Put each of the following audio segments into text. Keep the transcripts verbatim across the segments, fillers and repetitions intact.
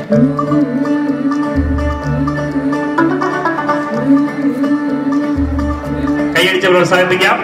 കൈയടിച്ച് പ്രോത്സാഹിപ്പിക്കാം.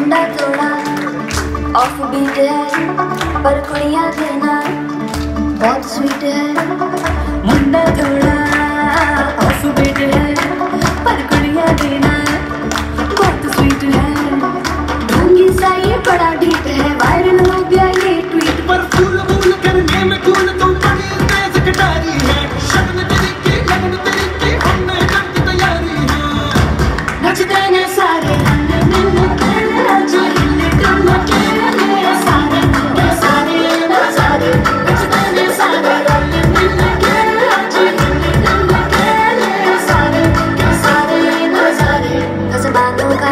Off beat है पर कुड़िया देना बहुत स्वीट है मुंडा थोड़ा ऑफ बीट है पर कुड़िया देना बहुत स्वीट है ढोंगी सा ये बड़ा डीप है वायरल हो गया ये ट्वीट पर फूल फूल करने में कौन तुम बड़ी तेज कटारी है शर्म तेरी की लगन तेरी की हमने कर की तैयारी है नचते ने सारे हल्ले मिलने तेरे राजा हिले डुमा के सारे सारे सारे नचते ने सारे हल्ले मिलने तेरे राजा हिले डुमा के सारे सारे सारे कसबानों का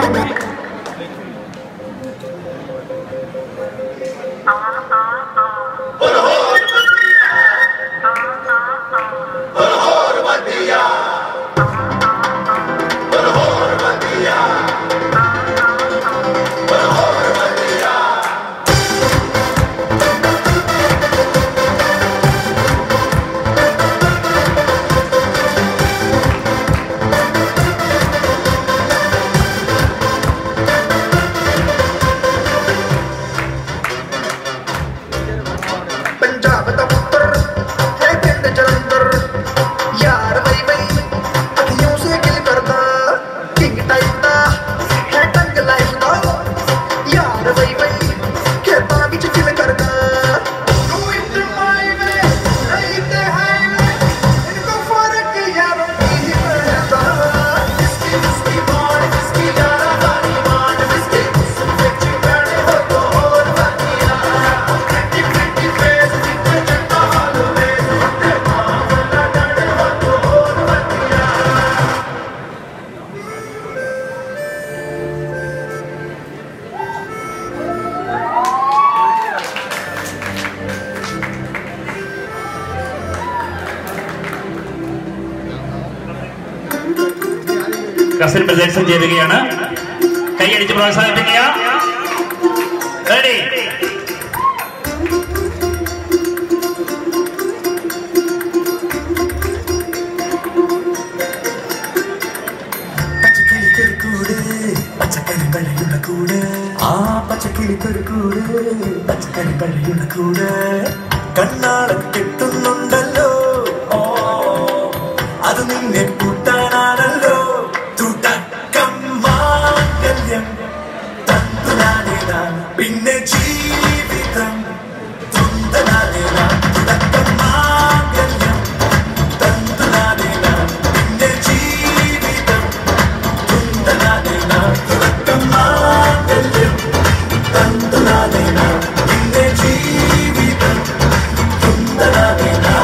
കസിൻ പ്രസൻഷൻ ചെയ്യുകയാണ്. കൈയടിച്ച് പ്രോത്സാഹിപ്പിക്കുക. റെഡി. പച്ചക്കറി പഴയുള്ള കൂട് ആ പച്ചക്കിളി കൊരുക്കൂട് പച്ചക്കറി പഴയുള്ള കൂട് കണ്ണാളം കെട്ടുന്നുണ്ടല്ലോ അത് നിന്നെ കൂട്ടാനാണല്ലോ തുടക്കം മാംഗല്യം തന്തുനാനേനാൻ പിന്നെ ജീവിതം തുന്തനാനേനാൻ തുടക്കം മാംഗല്യം തന്തുനാനേനാൻ പിന്നെ ജീവിതം തുന്തനാനേനാൻ തുടക്കം മാംഗല്യം തന്തുനാനേനാൻ പിന്നെ ജീവിതം തുന്തനാനേനാൻ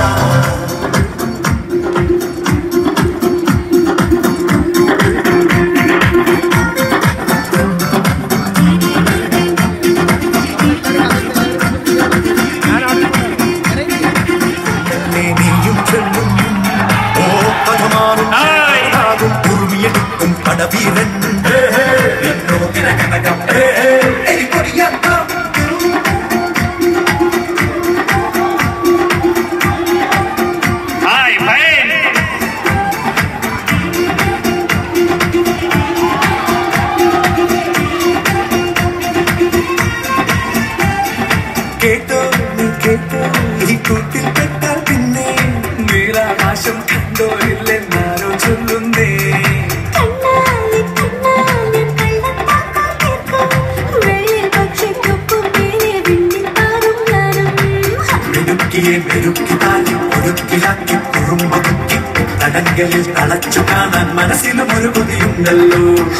തടങ്കലിൽ തളച്ചു കാണാൻ മനസ്സിലും ഒരു കൊതിയുണ്ടല്ലോ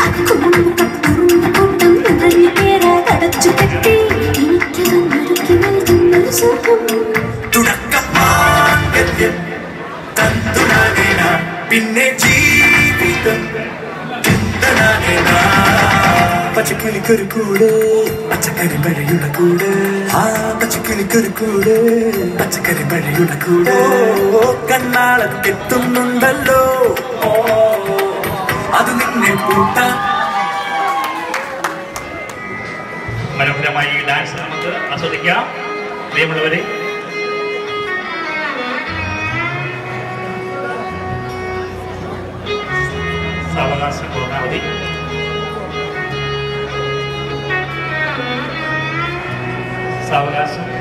തുടക്കം മാംഗല്യം തന്തുനാനേനാ പിന്നെ ജീവിതം ചിന്തനാനേനാ പച്ചക്കിളിക്കൊരു കൂട് പച്ചക്കറി മഴയുടെ കൂട് ആ പച്ചക്കിളിക്കൊരു കൂട് പച്ചക്കറി മഴയുടെ കൂട് കണ്ണാളത്തെത്തുന്നുണ്ടല്ലോ അത് നിന്നെ കൂട്ടാൻ. മനോഹരമായി ഈ ഡാൻസ് നമുക്ക് ആസ്വദിക്കാം. പ്രിയമുള്ളവരെ, സാവകാശം പൂർണ്ണാവധി. സാവകാശം